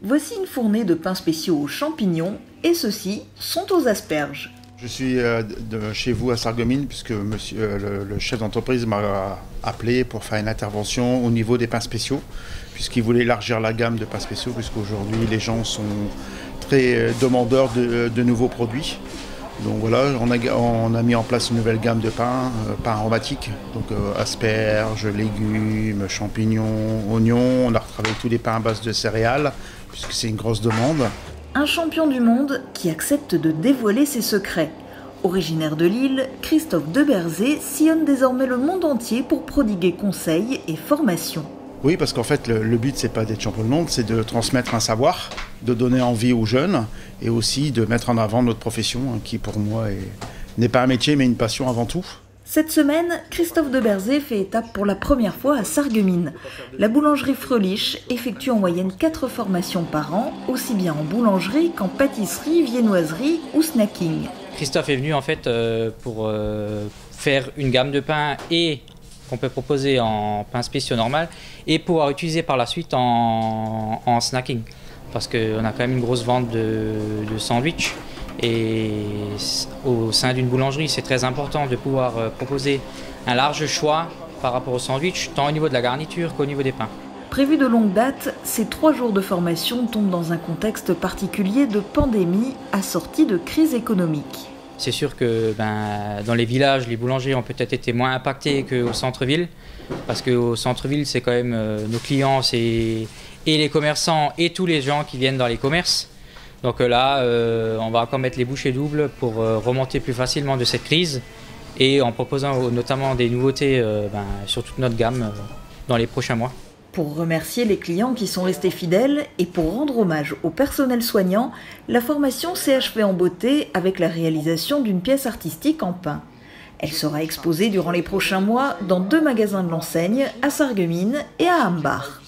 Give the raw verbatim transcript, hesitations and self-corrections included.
Voici une fournée de pains spéciaux aux champignons et ceux-ci sont aux asperges. Je suis de chez vous à Sarreguemines puisque monsieur, le, le chef d'entreprise m'a appelé pour faire une intervention au niveau des pains spéciaux puisqu'il voulait élargir la gamme de pains spéciaux puisqu'aujourd'hui les gens sont très demandeurs de, de nouveaux produits. Donc voilà, on a, on a mis en place une nouvelle gamme de pains, euh, pains aromatiques, donc euh, asperges, légumes, champignons, oignons. On a retravaillé tous les pains à base de céréales puisque c'est une grosse demande. Un champion du monde qui accepte de dévoiler ses secrets. Originaire de Lille, Christophe Deberzé sillonne désormais le monde entier pour prodiguer conseils et formations. Oui, parce qu'en fait, le, le but, c'est pas d'être champion du monde, c'est de transmettre un savoir, de donner envie aux jeunes et aussi de mettre en avant notre profession, hein, qui pour moi est, n'est pas un métier, mais une passion avant tout. Cette semaine, Christophe Deberzé fait étape pour la première fois à Sarreguemines. La boulangerie Fröhlich effectue en moyenne quatre formations par an, aussi bien en boulangerie qu'en pâtisserie, viennoiserie ou snacking. Christophe est venu en fait euh, pour euh, faire une gamme de pains et qu'on peut proposer en pain spéciaux normal et pouvoir utiliser par la suite en, en snacking. Parce qu'on a quand même une grosse vente de, de sandwich. Et au sein d'une boulangerie, c'est très important de pouvoir proposer un large choix par rapport au sandwich, tant au niveau de la garniture qu'au niveau des pains. Prévu de longue date, ces trois jours de formation tombent dans un contexte particulier de pandémie assorti de crise économique. C'est sûr que ben, dans les villages, les boulangers ont peut-être été moins impactés qu'au centre-ville, parce qu'au centre-ville, c'est quand même euh, nos clients, c'est et les commerçants et tous les gens qui viennent dans les commerces. Donc là, euh, on va encore mettre les bouchées doubles pour euh, remonter plus facilement de cette crise et en proposant notamment des nouveautés euh, ben, sur toute notre gamme euh, dans les prochains mois. Pour remercier les clients qui sont restés fidèles et pour rendre hommage au personnel soignant, la formation s'est achevée en beauté avec la réalisation d'une pièce artistique en pain. Elle sera exposée durant les prochains mois dans deux magasins de l'enseigne, à Sarreguemines et à Ambach.